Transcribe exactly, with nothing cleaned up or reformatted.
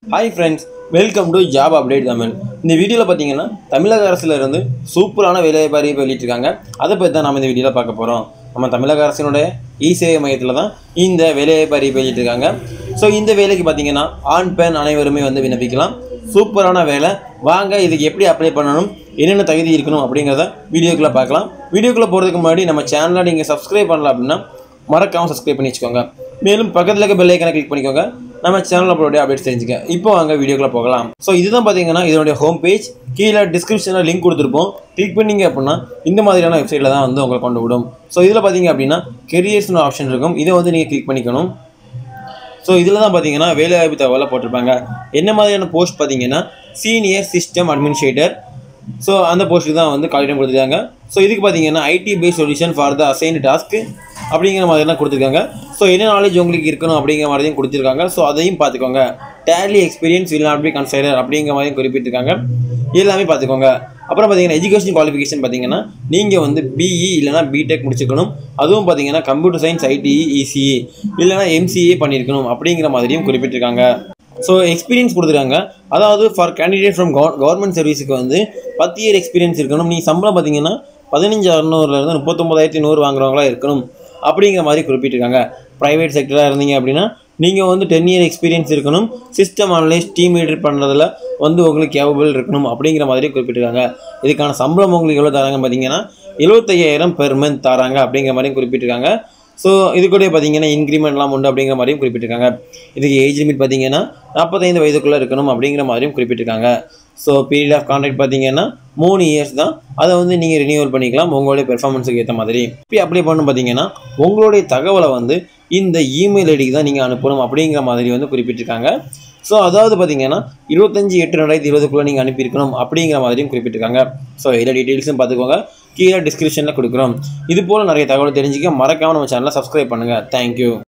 Hi friends, welcome to Job Update Tamil. இந்த வீடியோல பாத்தீங்கன்னா தமிழக அரசுல இருந்து சூப்பரான வேலைவாய்ப்பு அறிவிப்பு வெளியிட்டிருக்காங்க. அத பத்தி தான் நாம இந்த வீடியோல பார்க்க போறோம். நம்ம தமிழக அரசினுடைய இ-சேவை மையத்துல தான் இந்த வேலைவாய்ப்பு அறிவிப்பு வெளியிட்டிருக்காங்க. சோ இந்த வேலைக்கு பாத்தீங்கன்னா ஆண் பெண் அனைவருமே வந்து விண்ணப்பிக்கலாம். சூப்பரான வேலை. வாங்க இதுக்கு எப்படி அப்ளை பண்ணனும், என்னென்ன தகுதி இருக்கணும் அப்படிங்கறத வீடியோக்குள்ள பார்க்கலாம். வீடியோக்குள்ள போறதுக்கு முன்னாடி நம்ம சேனலை நீங்க Subscribe பண்ணல அப்படினா மறக்காம Subscribe பண்ணி வெச்சுக்கோங்க. மேலும் பக்கத்துல இருக்க பெல் ஐகானை கிளிக் பண்ணிக்கோங்க. நம்ம சேனல்ல அப்லோட் அப்டேட்ஸ் தெரிஞ்சுக்க. இப்போ வாங்க வீடியோக்குள்ள போகலாம். சோ இதுதான் பாத்தீங்கன்னா இதோட ஹோம் பேஜ். கீழ டிஸ்கிரிப்ஷன்ல லிங்க் கொடுத்திருப்போம். கிளிக் பண்ணீங்க அப்படினா இந்த மாதிரியான வெப்சைட்ல தான் வந்து உங்களுக்கு கொண்டு விடும். சோ இதுல பாத்தீங்க அப்படினா careersனு ஆப்ஷன் இருக்கும். இத வந்து நீங்க கிளிக் பண்ணிக்கணும். சோ இதுல தான் பாத்தீங்கன்னா வேலைவாய்ப்பு தகவலை போட்டுருப்பாங்க. என்ன மாதிரியான போஸ்ட் பாத்தீங்கன்னா சீனியர் சிஸ்டம் அட்மினிஸ்ட்ரேட்டர். சோ அந்த போஸ்ட்டுக்கு தான் வந்து கால் டைம் கொடுத்திருக்காங்க. சோ இதுக்கு பாத்தீங்கன்னா I T based solution for the assigned task அப்படிங்கிற மாதிரி தான் கொடுத்திருக்காங்க. சோ என்ன நாலேஜ் உங்களுக்கு இருக்கணும் அப்படிங்கிற மாதிரியும் கொடுத்திருக்காங்க. சோ அதையும் பாத்துக்கோங்க. Tally experience will not be considered அப்படிங்கிற மாதிரியும் குறிப்பிட்டிருக்காங்க. எல்லாமே பாத்துக்கோங்க. அப்புறம் பாத்தீங்கன்னா எஜுகேஷன் குவாலிஃபிகேஷன் பாத்தீங்கன்னா நீங்க வந்து B E இல்லனா B Tech முடிச்சிருக்கணும். அதுவும் பாத்தீங்கன்னா computer science I T E E C E இல்லனா M C A பண்ணிருக்கணும் அப்படிங்கிற மாதிரியும் குறிப்பிட்டிருக்காங்க. சோ எக்ஸ்பீரியன்ஸ் கொடுத்திருக்காங்க. அதாவது ஃபார் கேண்டிடேட் ஃப்ரம் கவர்மெண்ட் சர்வீஸ்க்கு வந்து பத்து இயர் எக்ஸ்பீரியன்ஸ் இருக்கணும். நீ சம்பளம் பாத்தீங்கன்னா பதினைந்து அறுநூறுல இருந்து முப்பத்தி ஒன்பதாயிரத்து நூறு வாங்குறவங்களா இருக்கணும் அப்படிங்கிற மாதிரி குறிப்பிட்டிருக்காங்க. பிரைவேட் செக்டரா இருந்தீங்க அப்படினா நீங்க வந்து பத்து இயர் எக்ஸ்பீரியன்ஸ் இருக்கணும். சிஸ்டம் அனலைஸ் டீம் லீடர் பண்றதுல வந்து உங்களுக்கு கேப்பபிள் இருக்கணும் அப்படிங்கிற மாதிரி குறிப்பிட்டிருக்காங்க. இதுக்கான சம்பளம் உங்களுக்கு எவ்வளவு தராங்க பாத்தீங்கன்னா எழுபத்தி ஐயாயிரம் பெர் மந்த் தராங்க அப்படிங்கிற மாதிரி குறிப்பிட்டிருக்காங்க. சோ இது கூட பாத்தீங்கன்னா இன்கிரிமென்ட்லாம் உண்டு அப்படிங்கிற மாதிரியும் குறிப்பிட்டிருக்காங்க. இதுக்கு ஏஜ் லிமிட் பாத்தீங்கன்னா நாற்பத்தைந்து வயதுக்குள்ள இருக்கணும் அப்படிங்கிற மாதிரியும் குறிப்பிட்டிருக்காங்க. சோ பீரியட் ஆஃப் கான்ட்ராக்ட் பாத்தீங்கன்னா மூணு இயர்ஸ் தான். அதை வந்து நீங்க ரினியூவல் பண்ணிக்கலாம் உங்களுடைய பெர்ஃபார்மன்ஸுக்கு ஏற்ற மாதிரி. இப்போ அப்ளை பண்ணணும் பாத்தீங்கன்னா உங்களுடைய தகவலை வந்து இந்த இமெயில் ஐடிக்கு தான் நீங்க அனுப்பணும் அப்படிங்கிற மாதிரி வந்து குறிப்பிட்டிருக்காங்க. ஸோ அதாவது பார்த்தீங்கன்னா இருபத்தஞ்சு எட்டு ரெண்டாயிரத்தி இருபதுக்குள்ளே நீங்கள் அனுப்பியிருக்கணும் அப்படிங்கிற மாதிரியும் குறிப்பிட்டிருக்காங்க. ஸோ எல்லா டீட்டெயில்ஸும் பார்த்துக்கோங்க. கீழே டிஸ்கிரிப்ஷனில் கொடுக்குறோம். இது போல் நிறைய தகவல் தெரிஞ்சுக்க மறக்காமல் நம்ம சேனலை சப்ஸ்கிரைப் பண்ணுங்கள். தேங்க்யூ.